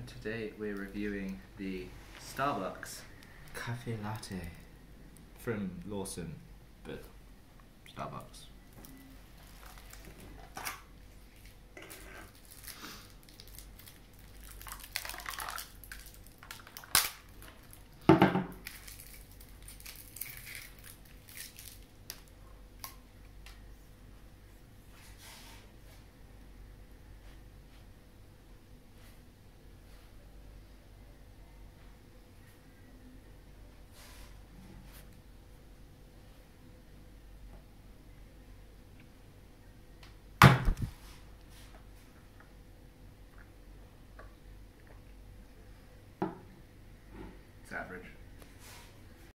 today we're reviewing the Starbucks Cafe Latte from Lawson, but Starbucks. It's average.